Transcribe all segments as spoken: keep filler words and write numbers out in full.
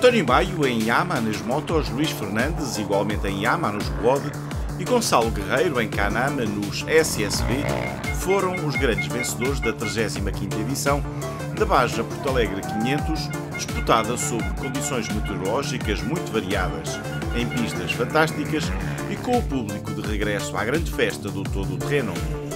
António Maio em Yamaha nas motos, Luís Fernandes igualmente em Yamaha nos Quad e Gonçalo Guerreiro em Can-Am nos S S V foram os grandes vencedores da trigésima quinta edição da Baja Porto Alegre quinhentos, disputada sob condições meteorológicas muito variadas, em pistas fantásticas e com o público de regresso à grande festa do todo-terreno.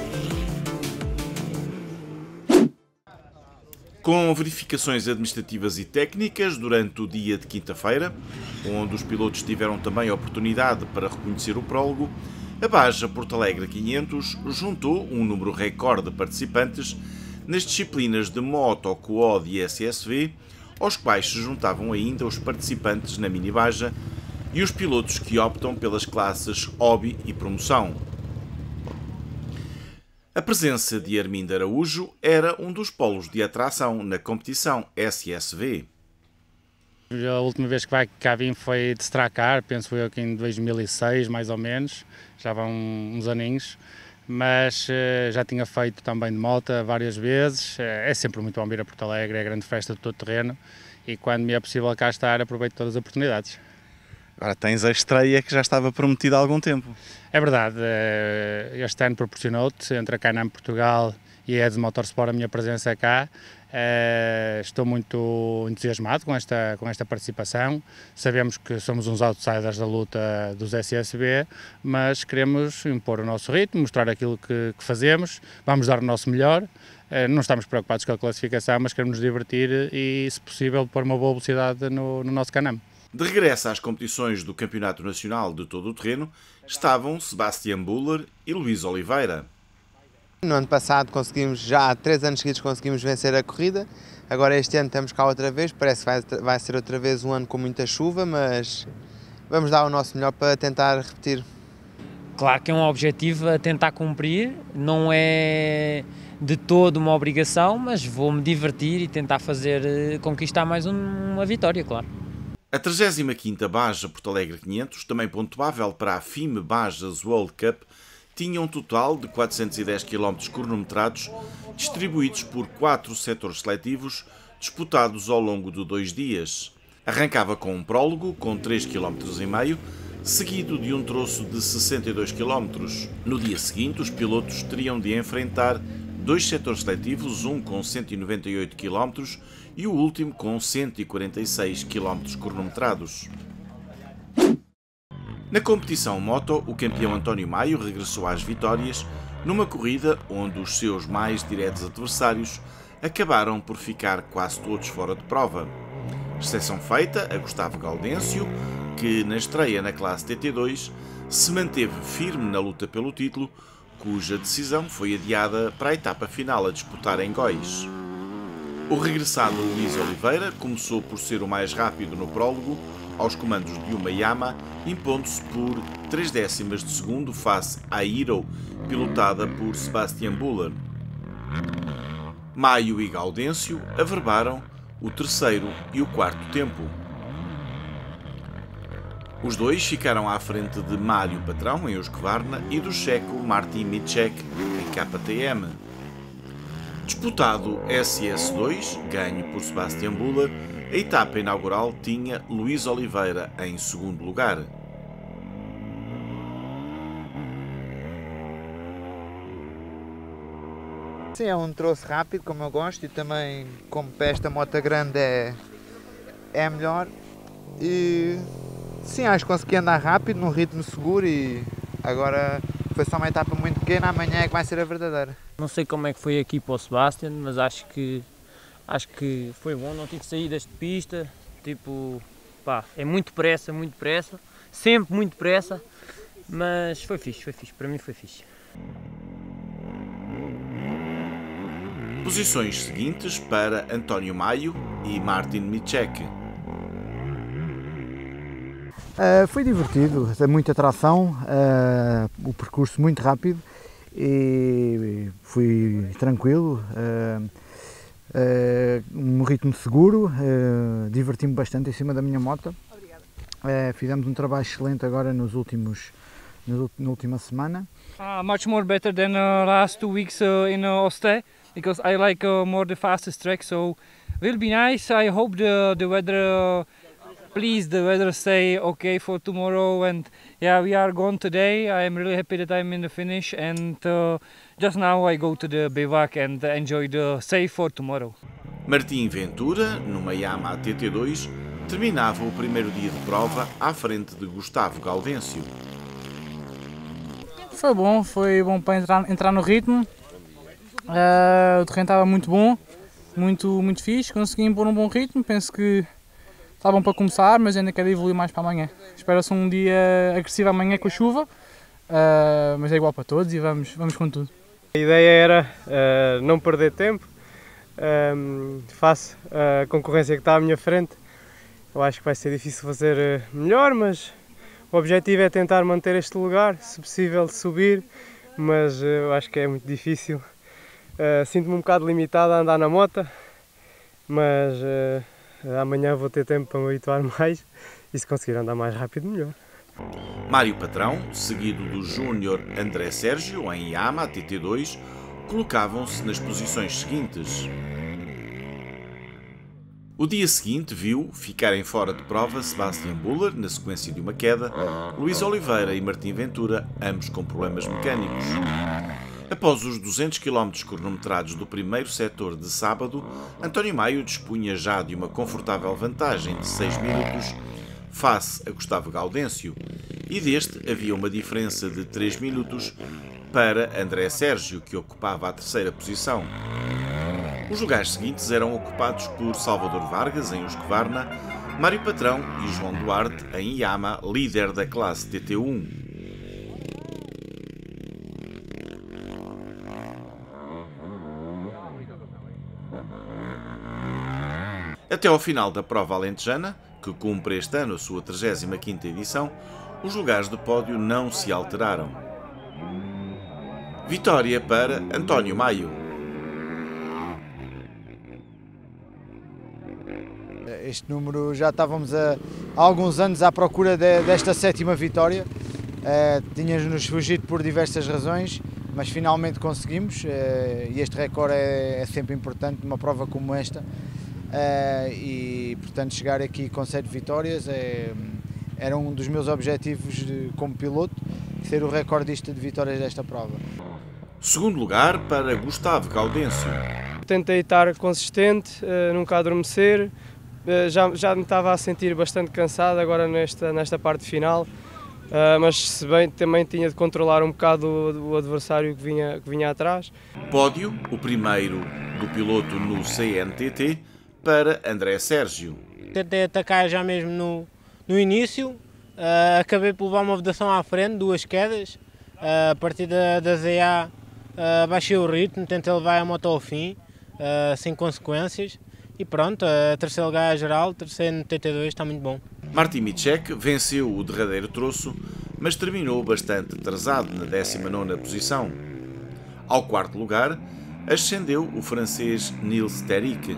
Com verificações administrativas e técnicas durante o dia de quinta-feira, onde os pilotos tiveram também a oportunidade para reconhecer o prólogo, a Baja Porto Alegre quinhentos juntou um número recorde de participantes nas disciplinas de moto, quad e S S V, aos quais se juntavam ainda os participantes na mini-baja e os pilotos que optam pelas classes hobby e promoção. A presença de Armindo Araújo era um dos polos de atração na competição S S V. A última vez que cá vim foi de Stracar, penso eu que em dois mil e seis, mais ou menos, já vão uns aninhos, mas uh, já tinha feito também de moto várias vezes. É sempre muito bom vir a Porto Alegre, é a grande festa de todo terreno e quando me é possível cá estar aproveito todas as oportunidades. Agora tens a estreia que já estava prometida há algum tempo. É verdade, este ano proporcionou-te, entre a Can-Am Portugal e a Eds Motorsport, a minha presença cá. Estou muito entusiasmado com esta, com esta participação. Sabemos que somos uns outsiders da luta dos S S V, mas queremos impor o nosso ritmo, mostrar aquilo que, que fazemos, vamos dar o nosso melhor. Não estamos preocupados com a classificação, mas queremos nos divertir e, se possível, pôr uma boa velocidade no, no nosso Can-Am. De regresso às competições do Campeonato Nacional de todo o terreno, estavam Sebastian Buller e Luís Oliveira. No ano passado conseguimos, já há três anos seguidos conseguimos vencer a corrida, agora este ano estamos cá outra vez, parece que vai, vai ser outra vez um ano com muita chuva, mas vamos dar o nosso melhor para tentar repetir. Claro que é um objetivo a tentar cumprir, não é de todo uma obrigação, mas vou-me divertir e tentar fazer, conquistar mais um, uma vitória, claro. A trigésima quinta Baja Porto Alegre quinhentos, também pontuável para a F I M Bajas World Cup, tinha um total de quatrocentos e dez quilómetros cronometrados, distribuídos por quatro setores seletivos, disputados ao longo de dois dias. Arrancava com um prólogo, com três vírgula cinco quilómetros, seguido de um troço de sessenta e dois quilómetros. No dia seguinte, os pilotos teriam de enfrentar dois setores seletivos, um com cento e noventa e oito quilómetros e o último com cento e quarenta e seis quilómetros cronometrados. Na competição moto, o campeão António Maio regressou às vitórias numa corrida onde os seus mais diretos adversários acabaram por ficar quase todos fora de prova. Exceção feita a Gustavo Gaudêncio, que na estreia na classe T T dois se manteve firme na luta pelo título, cuja decisão foi adiada para a etapa final a disputar em Góis. O regressado Luís Oliveira começou por ser o mais rápido no prólogo, aos comandos de uma Yamaha, impondo-se por três décimas de segundo face à Hero, pilotada por Sebastian Buller. Maio e Gaudêncio averbaram o terceiro e o quarto tempo. Os dois ficaram à frente de Mário Patrão, em Husqvarna, e do checo Martin Micek, em K T M. Disputado S S dois, ganho por Sebastian Buller, a etapa inaugural tinha Luís Oliveira em segundo lugar. Sim, é um troço rápido, como eu gosto, e também, como para esta moto grande é, é melhor. E sim, acho que consegui andar rápido, num ritmo seguro e agora foi só uma etapa muito pequena, amanhã é que vai ser a verdadeira. Não sei como é que foi aqui para o Sebastian, mas acho que, acho que foi bom, não tive saídas de pista, tipo, pá, é muito pressa, muito pressa, sempre muito pressa, mas foi fixe, foi fixe, para mim foi fixe. Posições seguintes para António Maio e Martin Micek. Uh, foi divertido, muita atração, uh, o percurso muito rápido e fui tranquilo, uh, uh, um ritmo seguro, uh, diverti-me bastante em cima da minha moto. Uh, fizemos um trabalho excelente agora nos últimos, na última semana. Uh, much more better than uh, last two weeks uh, in uh, Ostend, because I like uh, more the fastest track, so will be nice. I hope the the weather uh, please the weather stay okay for tomorrow, and yeah, we are gone today. I am really happy that I'm in the finish, and uh, just now I go to the bivouac and enjoy the stay for tomorrow. Martim Ventura, numa Yamaha T T dois, terminava o primeiro dia de prova à frente de Gustavo Gaudêncio. Foi bom, foi bom para entrar, entrar no ritmo. Uh, o terreno estava muito bom, muito, muito fixe, consegui impor um bom ritmo, penso que está bom para começar, mas ainda quero evoluir mais para amanhã. Espera-se um dia agressivo amanhã com a chuva, uh, mas é igual para todos e vamos, vamos com tudo. A ideia era uh, não perder tempo, um, face à concorrência que está à minha frente. Eu acho que vai ser difícil fazer melhor, mas o objetivo é tentar manter este lugar, se possível subir, mas eu acho que é muito difícil. Uh, Sinto-me um bocado limitado a andar na moto, mas uh, amanhã vou ter tempo para me habituar mais e se conseguir andar mais rápido, melhor. Mário Patrão, seguido do júnior André Sérgio, em Yamaha T T dois, colocavam-se nas posições seguintes. O dia seguinte viu ficarem fora de prova Sebastian Buller, na sequência de uma queda, Luís Oliveira e Martim Ventura, ambos com problemas mecânicos. Após os duzentos quilómetros cronometrados do primeiro setor de sábado, António Maio dispunha já de uma confortável vantagem de seis minutos face a Gustavo Gaudêncio, e deste havia uma diferença de três minutos para André Sérgio, que ocupava a terceira posição. Os lugares seguintes eram ocupados por Salvador Vargas, em Husqvarna, Mário Patrão e João Duarte, em Yamaha, líder da classe T T um. Até ao final da prova alentejana, que cumpre este ano a sua trigésima quinta edição, os lugares de pódio não se alteraram. Vitória para António Maio. Este número, já estávamos há alguns anos à procura de, desta sétima vitória. Uh, Tínhamos-nos fugido por diversas razões, mas finalmente conseguimos, uh, e este recorde é, é sempre importante numa prova como esta. Uh, e portanto chegar aqui com sete vitórias é, era um dos meus objetivos de, como piloto, ser o recordista de vitórias desta prova. Segundo lugar para Gustavo Gaudêncio. Tentei estar consistente, uh, nunca adormecer, uh, já, já me estava a sentir bastante cansado agora nesta, nesta parte final, uh, mas se bem também tinha de controlar um bocado o, o adversário que vinha, que vinha atrás. Pódio, o primeiro do piloto no C N T T, para André Sérgio. Tentei atacar já mesmo no, no início, uh, acabei por levar uma vedação à frente, duas quedas, uh, a partir da, da Z A uh, baixei o ritmo, tentei levar a moto ao fim, uh, sem consequências, e pronto, uh, terceiro lugar geral, terceiro no T T dois, está muito bom. Martin Micek venceu o derradeiro troço, mas terminou bastante atrasado na décima nona posição. Ao quarto lugar, ascendeu o francês Nils Terrick.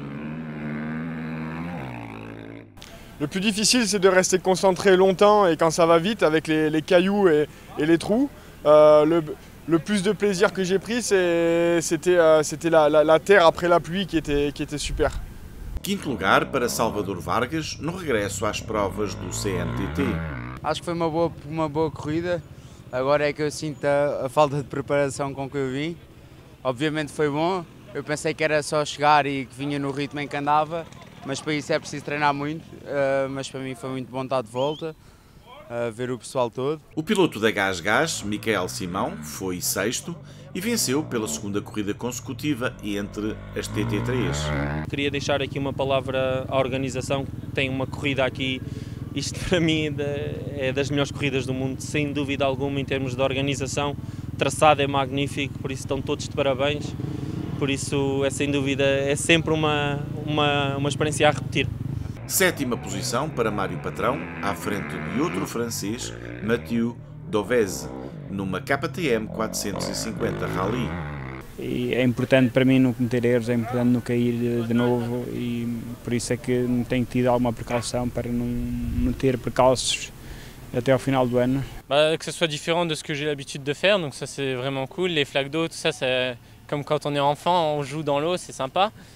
Le plus difficile, c'est de rester concentré longtemps et quand ça va vite avec les, les cailloux et, et les trous. Euh, le, le plus de plaisir que j'ai pris, c'était euh, la, la, la terre après la pluie qui était, qui était super. Quinto lugar para Salvador Vargas no regresso às provas do C N T T. Acho que foi uma boa, uma boa corrida. Agora é que eu sinto a, a falta de preparação com que eu vim. Obviamente foi bom. Eu pensei que era só chegar e que vinha no ritmo em que andava. Mas para isso é preciso treinar muito, uh, mas para mim foi muito bom estar de volta, uh, ver o pessoal todo. O piloto da Gás Gás, Michael Simão, foi sexto e venceu pela segunda corrida consecutiva entre as T T três. Queria deixar aqui uma palavra à organização, que tem uma corrida aqui, isto para mim é das melhores corridas do mundo, sem dúvida alguma, em termos de organização. O traçado é magnífico, por isso estão todos de parabéns. Por isso, é sem dúvida, é sempre uma, uma, uma experiência a repetir. Sétima posição para Mário Patrão, à frente de outro francês, Mathieu Dovez, numa K T M quatrocentos e cinquenta Rally. E é importante para mim não cometer erros, é importante não cair de, de novo e por isso é que tenho tido alguma precaução para não, não ter percalços até ao final do ano. Bah, que ce soit différent de ce que j'ai l'habitude de faire, donc ça c'est vraiment cool. Les flaques d'eau, tout ça, c'est comme quand on est enfant, on joue dans l'eau, c'est sympa.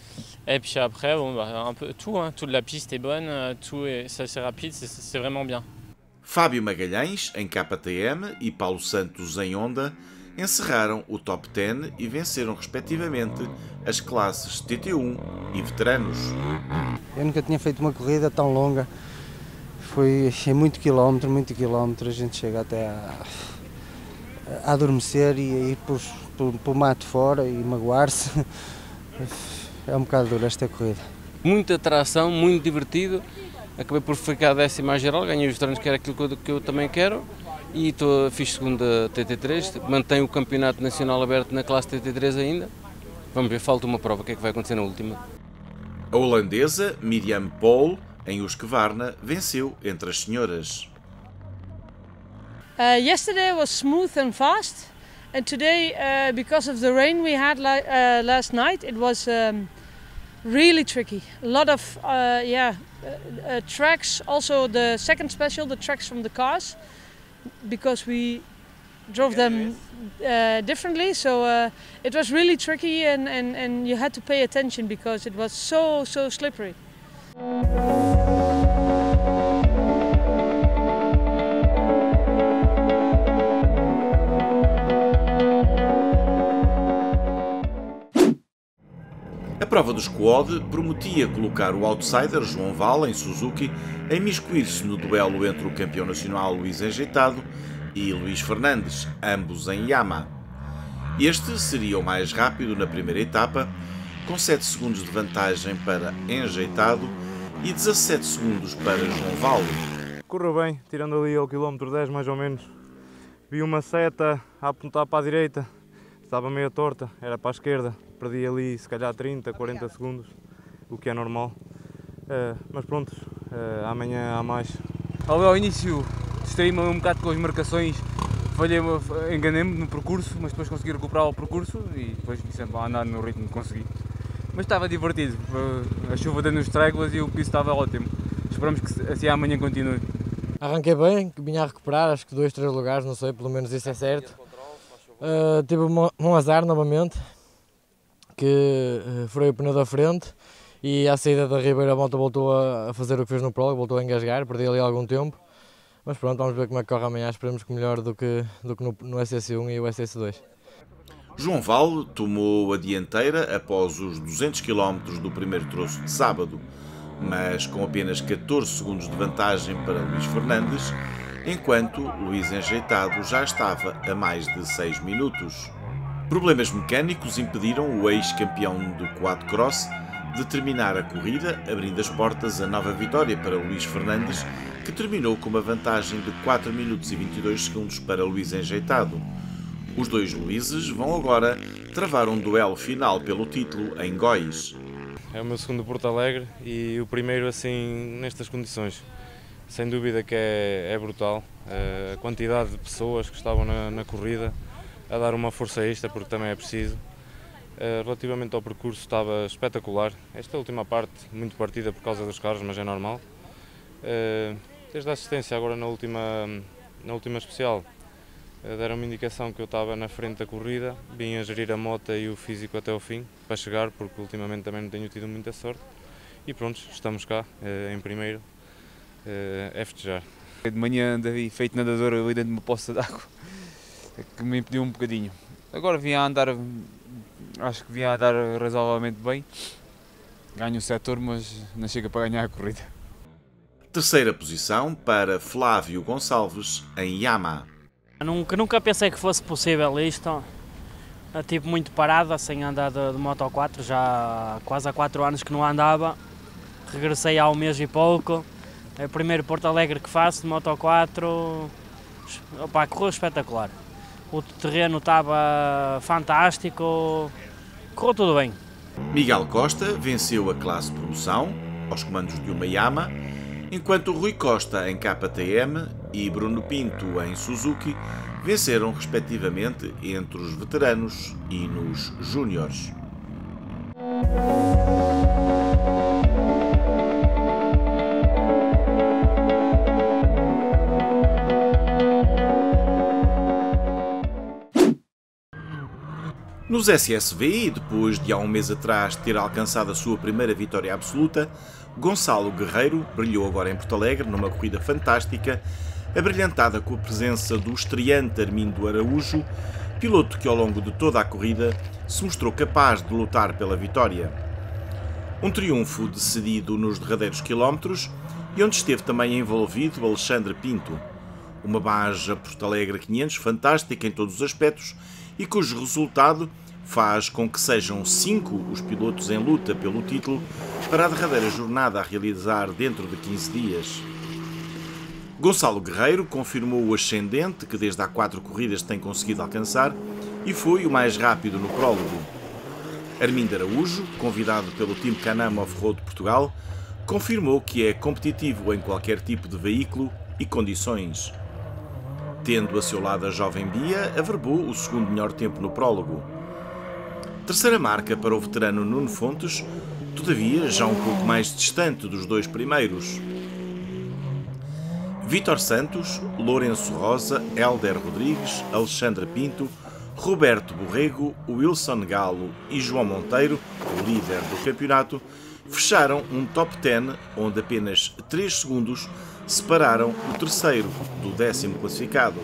Et puis après, bon, bah, un peu tout, hein, toute la piste est bonne, tout est, c'est assez rapide, c'est vraiment bien. Fábio Magalhães, em K T M, e Paulo Santos, em Honda, encerraram o top dez e venceram, respectivamente, as classes T T um e veteranos. Eu nunca tinha feito uma corrida tão longa. Foi é muito quilómetro, muito quilómetro. A gente chega até a, a adormecer e a ir para o mato fora e magoar-se. É um bocado duro esta corrida. Muita atração, muito divertido. Acabei por ficar décimo à geral, ganhei os treinos que era aquilo que eu, que eu também quero. E tô, fiz segunda T T três, mantenho o campeonato nacional aberto na classe T T três ainda. Vamos ver, falta uma prova, o que é que vai acontecer na última. A holandesa Mirjam Pohl, em Husqvarna, venceu entre as senhoras. Uh, yesterday was smooth and fast, and today, uh, because of the rain we had uh, last night, it was um, really tricky. A lot of uh, yeah uh, uh, tracks. Also, the second special, the tracks from the cars, because we drove them uh, differently. So uh, it was really tricky, and, and and you had to pay attention because it was so so slippery. A prova do Squad prometia colocar o outsider João Val, em Suzuki, a imiscuir-se no duelo entre o campeão nacional Luís Enjeitado e Luís Fernandes, ambos em Yamaha. Este seria o mais rápido na primeira etapa, com sete segundos de vantagem para Enjeitado e dezassete segundos para João Val. Correu bem, tirando ali ao quilómetro dez mais ou menos. Vi uma seta a apontar para a direita, estava meio torta, era para a esquerda. Perdi ali se calhar trinta, quarenta segundos, o que é normal. Uh, mas pronto, uh, amanhã há mais. Ao, ao início distraí-me um bocado com as marcações, falhei, enganei-me no percurso, mas depois consegui recuperar o percurso e depois sempre a andar no ritmo que consegui. Mas estava divertido, a chuva dando-nos tréguas e o piso estava ótimo. Esperamos que assim amanhã continue. Arranquei bem, vinha a recuperar, acho que dois, três lugares, não sei, pelo menos isso é certo. Uh, tive um, um azar novamente, que uh, furei o pneu da frente e à saída da Ribeira a moto voltou a, a fazer o que fez no prólogo, voltou a engasgar, perdi ali algum tempo. Mas pronto, vamos ver como é que corre amanhã, esperemos que melhor do que, do que no, no S S um e o S S dois. João Val tomou a dianteira após os duzentos quilómetros do primeiro troço de sábado, mas com apenas catorze segundos de vantagem para Luís Fernandes, enquanto Luís Enjeitado já estava a mais de seis minutos. Problemas mecânicos impediram o ex-campeão do quad-cross de terminar a corrida, abrindo as portas à nova vitória para Luís Fernandes, que terminou com uma vantagem de quatro minutos e vinte e dois segundos para Luís Enjeitado. Os dois Luíses vão agora travar um duelo final pelo título em Góis. É o meu segundo Porto Alegre e o primeiro assim nestas condições. Sem dúvida que é, é brutal, a quantidade de pessoas que estavam na, na corrida a dar uma força extra, porque também é preciso. Relativamente ao percurso estava espetacular, esta última parte muito partida por causa dos carros, mas é normal. Desde a assistência agora na última, na última especial, deram-me indicação que eu estava na frente da corrida, vim a gerir a moto e o físico até ao fim, para chegar, porque ultimamente também não tenho tido muita sorte. E pronto, estamos cá, em primeiro, é festejar. De manhã andei feito nadador ali dentro de uma poça de água, que me impediu um bocadinho. Agora vim a andar, acho que vim a andar razoavelmente bem. Ganho o setor, mas não chega para ganhar a corrida. Terceira posição para Flávio Gonçalves em Yamaha. Nunca, nunca pensei que fosse possível isto. Eu tive muito parada, sem andar de, de Moto quatro, já quase há quatro anos que não andava. Regressei há um mês e pouco. É o primeiro Porto Alegre que faço de Moto quatro. Opa, correu espetacular. O terreno estava fantástico, correu tudo bem. Miguel Costa venceu a classe promoção, aos comandos de uma Yamaha, enquanto Rui Costa em K T M e Bruno Pinto em Suzuki venceram respectivamente entre os veteranos e nos júniores. No Nos S S V, e depois de há um mês atrás ter alcançado a sua primeira vitória absoluta, Gonçalo Guerreiro brilhou agora em Porto Alegre numa corrida fantástica, abrilhantada com a presença do estreante Armindo Araújo, piloto que ao longo de toda a corrida se mostrou capaz de lutar pela vitória. Um triunfo decidido nos derradeiros quilómetros e onde esteve também envolvido Alexandre Pinto. Uma Baja Porto Alegre quinhentos fantástica em todos os aspectos e cujo resultado faz com que sejam cinco os pilotos em luta pelo título para a derradeira jornada a realizar dentro de quinze dias. Gonçalo Guerreiro confirmou o ascendente que desde há quatro corridas tem conseguido alcançar e foi o mais rápido no prólogo. Armindo Araújo, convidado pelo Team Can-Am Off-Road Portugal, confirmou que é competitivo em qualquer tipo de veículo e condições. Tendo a seu lado a jovem Bia, averbou o segundo melhor tempo no prólogo. Terceira marca para o veterano Nuno Fontes, todavia já um pouco mais distante dos dois primeiros. Vítor Santos, Lourenço Rosa, Hélder Rodrigues, Alexandre Pinto, Roberto Borrego, Wilson Galo e João Monteiro, o líder do campeonato, fecharam um top dez onde apenas três segundos separaram o terceiro do décimo classificado.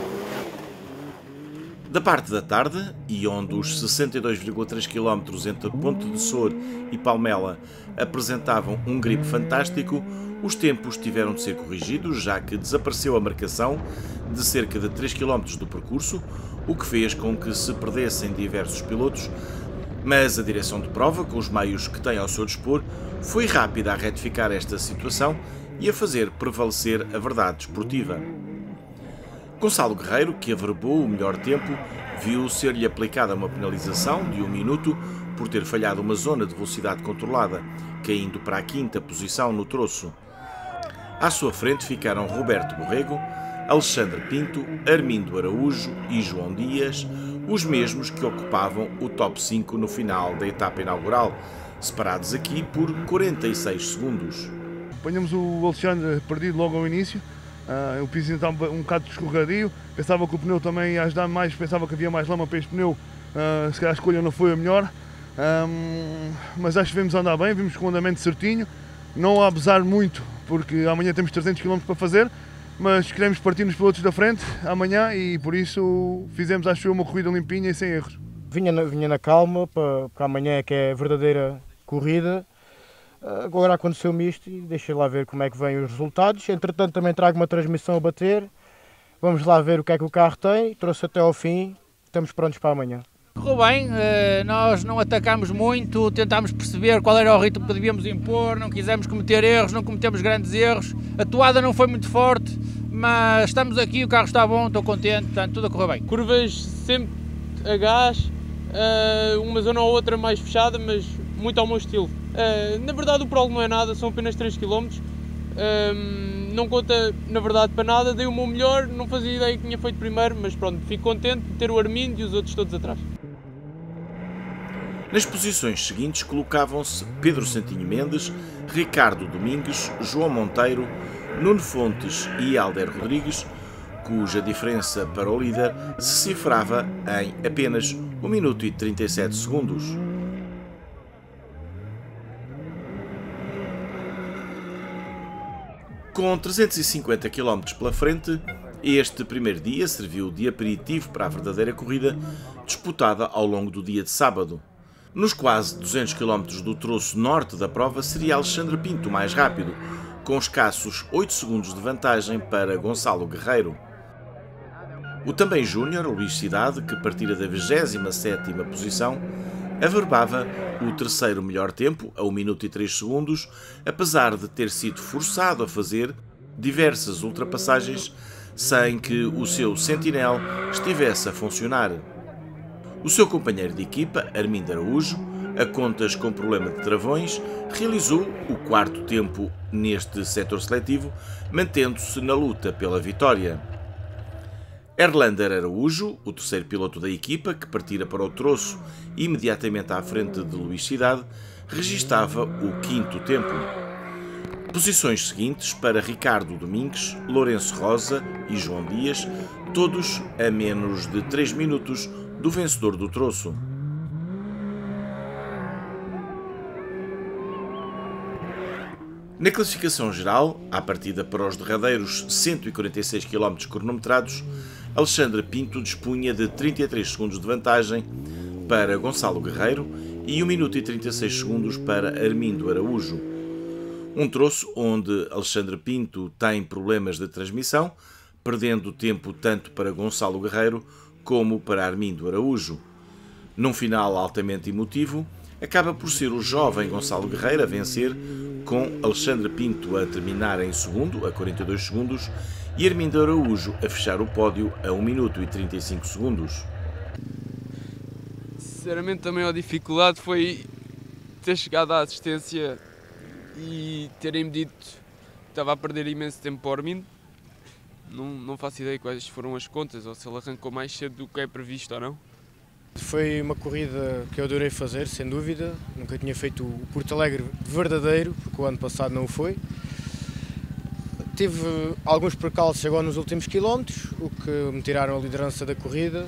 Da parte da tarde, e onde os sessenta e dois vírgula três quilómetros entre Ponte de Sor e Palmela apresentavam um grip fantástico, os tempos tiveram de ser corrigidos, já que desapareceu a marcação de cerca de três quilómetros do percurso, o que fez com que se perdessem diversos pilotos, mas a direção de prova, com os meios que tem ao seu dispor, foi rápida a retificar esta situação e a fazer prevalecer a verdade desportiva. Gonçalo Guerreiro, que averbou o melhor tempo, viu ser-lhe aplicada uma penalização de um minuto por ter falhado uma zona de velocidade controlada, caindo para a quinta posição no troço. À sua frente ficaram Roberto Borrego, Alexandre Pinto, Armindo Araújo e João Dias, os mesmos que ocupavam o top cinco no final da etapa inaugural, separados aqui por quarenta e seis segundos. Apanhamos o Alexandre perdido logo ao início, uh, o piso estava um bocado escorregadio, pensava que o pneu também ia ajudar mais, pensava que havia mais lama para este pneu, uh, se calhar a escolha não foi a melhor, um, mas acho que vimos andar bem, vimos com o andamento certinho, não a abusar muito, porque amanhã temos trezentos quilómetros para fazer, mas queremos partir nos pilotos da frente amanhã e por isso fizemos, acho eu, uma corrida limpinha e sem erros. Vinha na, vinha na calma, para, para amanhã é que é a verdadeira corrida. Agora aconteceu-me isto e deixei lá ver como é que vêm os resultados. Entretanto também trago uma transmissão a bater. Vamos lá ver o que é que o carro tem. Trouxe até ao fim. Estamos prontos para amanhã. Correu bem, nós não atacámos muito, tentámos perceber qual era o ritmo que devíamos impor, não quisemos cometer erros, não cometemos grandes erros. A toada não foi muito forte, mas estamos aqui, o carro está bom, estou contente, portanto tudo a correr bem. Curvas sempre a gás, uma zona ou outra mais fechada, mas muito ao meu estilo. Na verdade o prólogo não é nada, são apenas três quilómetros, não conta na verdade para nada, dei o meu melhor, não fazia ideia que tinha feito primeiro, mas pronto, fico contente de ter o Armindo e os outros todos atrás. Nas posições seguintes colocavam-se Pedro Santinho Mendes, Ricardo Domingues, João Monteiro, Nuno Fontes e Hélder Rodrigues, cuja diferença para o líder se cifrava em apenas um minuto e trinta e sete segundos. Com trezentos e cinquenta quilómetros pela frente, este primeiro dia serviu de aperitivo para a verdadeira corrida disputada ao longo do dia de sábado. Nos quase duzentos quilómetros do troço norte da prova seria Alexandre Pinto mais rápido, com escassos oito segundos de vantagem para Gonçalo Guerreiro. O também júnior Luís Cidade, que partira da vigésima sétima posição, averbava o terceiro melhor tempo, a um minuto e três segundos, apesar de ter sido forçado a fazer diversas ultrapassagens sem que o seu Sentinel estivesse a funcionar. O seu companheiro de equipa, Armindo Araújo, a contas com problema de travões, realizou o quarto tempo neste setor seletivo, mantendo-se na luta pela vitória. Erlander Araújo, o terceiro piloto da equipa, que partira para o troço imediatamente à frente de Luís Cidade, registava o quinto tempo. Posições seguintes para Ricardo Domingues, Lourenço Rosa e João Dias, todos a menos de três minutos do vencedor do troço. Na classificação geral, à partida para os derradeiros cento e quarenta e seis quilómetros cronometrados, Alexandre Pinto dispunha de trinta e três segundos de vantagem para Gonçalo Guerreiro e um minuto e trinta e seis segundos para Armindo Araújo. Um troço onde Alexandre Pinto tem problemas de transmissão, perdendo tempo tanto para Gonçalo Guerreiro como para Armindo Araújo. Num final altamente emotivo, acaba por ser o jovem Gonçalo Guerreiro a vencer, com Alexandre Pinto a terminar em segundo, a quarenta e dois segundos, e Armindo Araújo a fechar o pódio a um minuto e trinta e cinco segundos. Sinceramente, a maior dificuldade foi ter chegado à assistência e terem-me dito que estava a perder imenso tempo para o Armindo. Não, não faço ideia quais foram as contas, ou se ele arrancou mais cedo do que é previsto ou não. Foi uma corrida que eu adorei fazer, sem dúvida. Nunca tinha feito o Porto Alegre verdadeiro, porque o ano passado não o foi. Tive alguns percalços agora nos últimos quilómetros, o que me tiraram a liderança da corrida.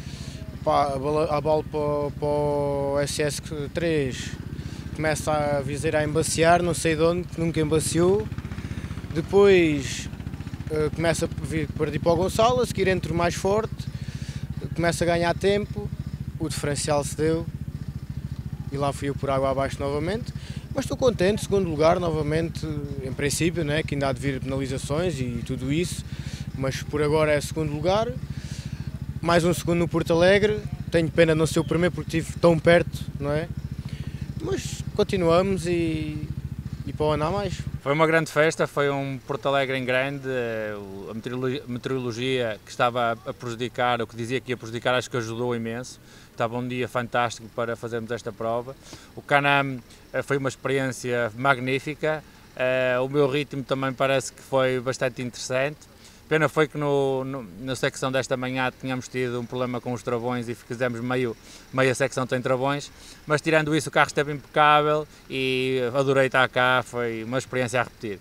A bola para o S S três começa a viseira a embaciar, não sei de onde, nunca embaciou. Depois começa a perder para o Gonçalo, a seguir entre o mais forte, começa a ganhar tempo. O diferencial se deu e lá fui eu por água abaixo novamente, mas estou contente, segundo lugar novamente, em princípio, né, que ainda há de vir penalizações e tudo isso, mas por agora é segundo lugar, mais um segundo no Porto Alegre, tenho pena de não ser o primeiro porque estive tão perto, não é? Mas continuamos e, e para o ano há mais. Foi uma grande festa, foi um Porto Alegre em grande, a meteorologia que estava a prejudicar, o que dizia que ia prejudicar, acho que ajudou imenso. Estava um dia fantástico para fazermos esta prova. O Can-Am foi uma experiência magnífica, o meu ritmo também parece que foi bastante interessante. Pena foi que no, no, na secção desta manhã tínhamos tido um problema com os travões e fizemos meio, meia secção tem travões, mas tirando isso o carro esteve impecável e adorei estar cá, foi uma experiência a repetir.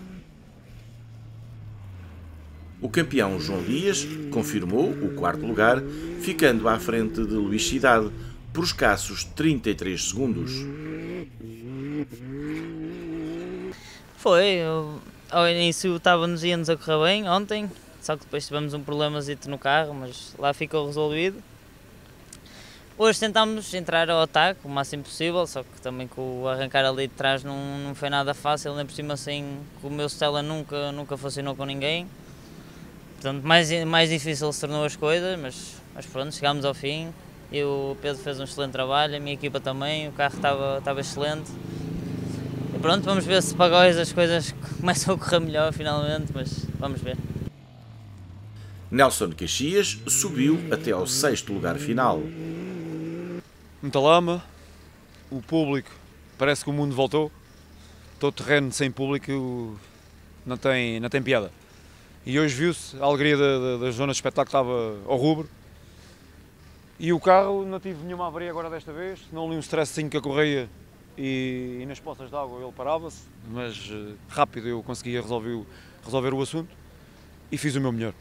O campeão João Dias confirmou o quarto lugar, ficando à frente de Luís Cidade por escassos trinta e três segundos. Foi, eu, ao início estava-nos íamos a correr bem ontem, só que depois tivemos um problemazito no carro, mas lá ficou resolvido. Hoje tentámos entrar ao ataque o máximo possível, só que também com o arrancar ali de trás não, não foi nada fácil, nem por cima assim, o meu Stella nunca, nunca funcionou com ninguém. Portanto, mais, mais difícil se tornou as coisas, mas, mas pronto, chegámos ao fim. E o Pedro fez um excelente trabalho, a minha equipa também, o carro estava, estava excelente. E pronto, vamos ver se para Góis as coisas começam a correr melhor finalmente, mas vamos ver. Nelson Caxias subiu até ao sexto lugar final. Muita lama, o público, parece que o mundo voltou. Todo terreno sem público não tem, não tem piada. E hoje viu-se a alegria da, da, da zona de espetáculo, estava ao rubro. E o carro, não tive nenhuma avaria agora desta vez, não li um stressinho que a correia e, e nas poças de água ele parava-se, mas uh, rápido eu conseguia resolver, resolver o assunto e fiz o meu melhor.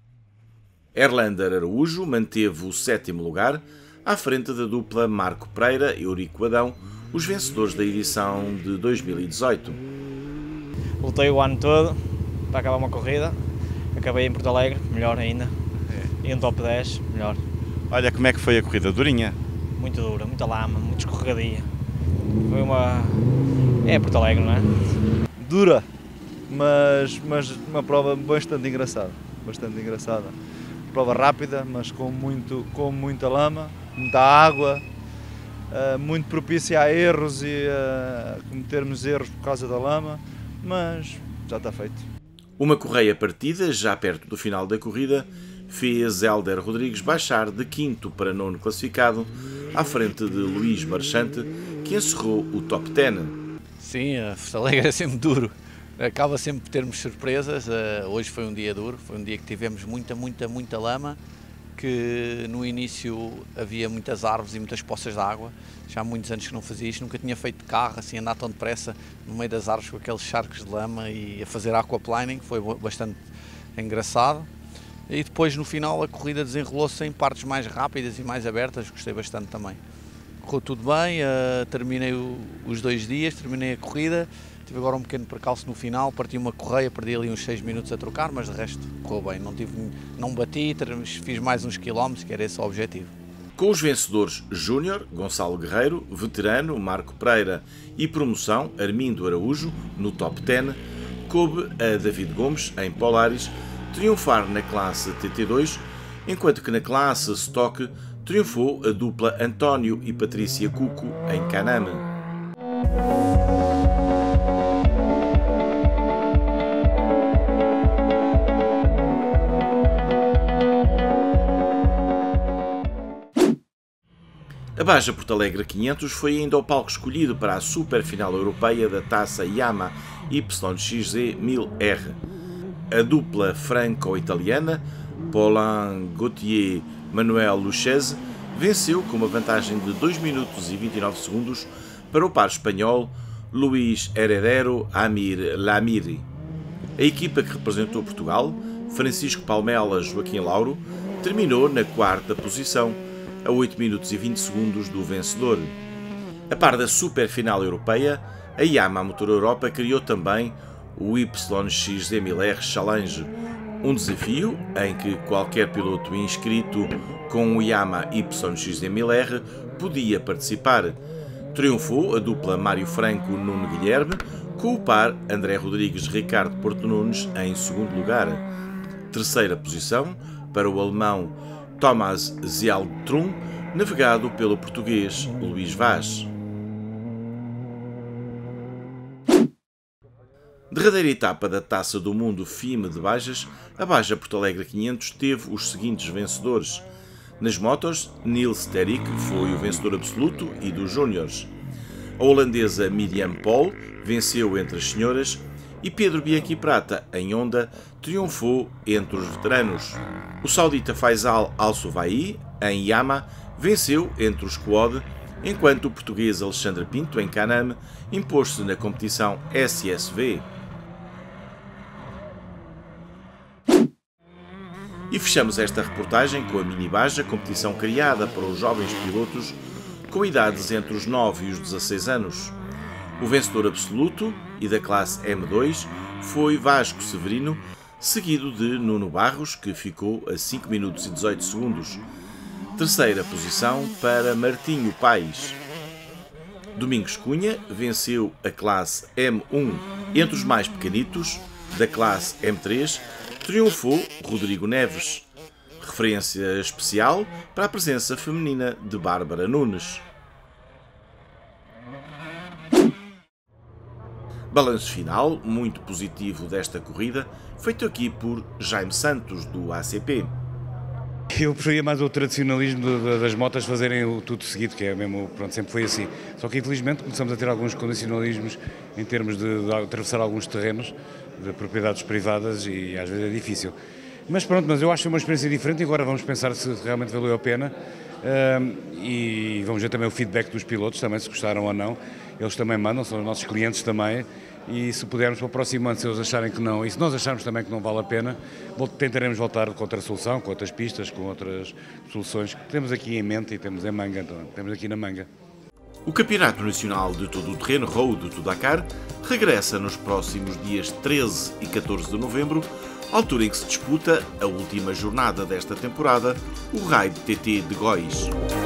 Erlander Araújo manteve o sétimo lugar, à frente da dupla Marco Pereira e Eurico Adão, os vencedores da edição de dois mil e dezoito. Lutei o ano todo para acabar uma corrida, acabei em Porto Alegre, melhor ainda, é. E um top dez, melhor. Olha, como é que foi a corrida? Durinha? Muito dura, muita lama, muito escorregadia. Foi uma... é Porto Alegre, não é? Dura, mas, mas uma prova bastante engraçada, bastante engraçada. Prova rápida, mas com, muito, com muita lama, muita água, uh, muito propícia a erros e a cometermos erros por causa da lama, mas já está feito. Uma correia partida, já perto do final da corrida, fez Hélder Rodrigues baixar de quinto para nono classificado, à frente de Luís Marchante, que encerrou o top dez. Sim, a Porto Alegre é sempre duro, acaba sempre por termos surpresas. Hoje foi um dia duro, foi um dia que tivemos muita, muita, muita lama, que no início havia muitas árvores e muitas poças de água. Já há muitos anos que não fazia isto, nunca tinha feito carro, assim, andar tão depressa no meio das árvores com aqueles charcos de lama e a fazer aquaplaning, foi bastante engraçado. E depois no final a corrida desenrolou-se em partes mais rápidas e mais abertas, gostei bastante também. Correu tudo bem, uh, terminei o, os dois dias, terminei a corrida, tive agora um pequeno percalço no final, parti uma correia, perdi ali uns seis minutos a trocar, mas de resto correu bem, não, tive, não bati, fiz mais uns quilómetros, que era esse o objetivo. Com os vencedores Júnior, Gonçalo Guerreiro, Veterano, Marco Pereira e Promoção, Armindo Araújo, no top dez, coube a David Gomes, em Polaris, triunfar na classe T T dois, enquanto que na classe Stock triunfou a dupla António e Patrícia Cuco, em Can-Am. A Baja Porto Alegre quinhentos foi ainda o palco escolhido para a super final europeia da taça Yamaha Y X Z mil R. A dupla franco-italiana, Paulin Gauthier Manuel Lucchese, venceu com uma vantagem de dois minutos e vinte e nove segundos para o par espanhol Luís Heredero Amir Lamiri. A equipa que representou Portugal, Francisco Palmela Joaquim Lauro, terminou na quarta posição, a oito minutos e vinte segundos do vencedor. A par da super final europeia, a Yamaha Motor Europa criou também o Y X Z mil R Challenge, um desafio em que qualquer piloto inscrito com o Yamaha Y X Z mil R podia participar. Triunfou a dupla Mário Franco Nuno Guilherme, com o par André Rodrigues Ricardo Porto Nunes em segundo lugar. Terceira posição para o alemão Thomas Zialdtrum, navegado pelo português Luís Vaz. Derradeira etapa da Taça do Mundo F I M de Bajas, a Baja Porto Alegre quinhentos teve os seguintes vencedores. Nas motos, Niels Terik foi o vencedor absoluto e dos Júniores. A holandesa Miriam Paul venceu entre as senhoras e Pedro Bianchi Prata, em Honda, triunfou entre os veteranos. O saudita Faisal Al-Souvai, em Yamaha, venceu entre os quad, enquanto o português Alexandre Pinto, em Can-Am, impôs-se na competição S S V. E fechamos esta reportagem com a Mini Baja, competição criada para os jovens pilotos com idades entre os nove e os dezasseis anos. O vencedor absoluto e da classe M dois foi Vasco Severino, seguido de Nuno Barros, que ficou a cinco minutos e dezoito segundos. Terceira posição para Martinho Paes. Domingos Cunha venceu a classe M um. Entre os mais pequenitos, da classe M três, triunfou Rodrigo Neves. Referência especial para a presença feminina de Bárbara Nunes. Balanço final, muito positivo desta corrida, feito aqui por Jaime Santos, do A C P. Eu preferia mais o tradicionalismo das motas fazerem o tudo seguido, que é mesmo, pronto, sempre foi assim. Só que infelizmente começamos a ter alguns condicionalismos em termos de, de atravessar alguns terrenos de propriedades privadas e às vezes é difícil. Mas pronto, mas eu acho uma experiência diferente e agora vamos pensar se realmente valeu a pena um, e vamos ver também o feedback dos pilotos, também se gostaram ou não. Eles também mandam, são os nossos clientes também. E se pudermos para o próximo ano, se eles acharem que não, e se nós acharmos também que não vale a pena, tentaremos voltar com outra solução, com outras pistas, com outras soluções que temos aqui em mente e temos em manga, então, temos aqui na manga. O Campeonato Nacional de Todo o Terreno Road do Dakar regressa nos próximos dias treze e catorze de novembro, altura em que se disputa a última jornada desta temporada, o Raid T T de Góis.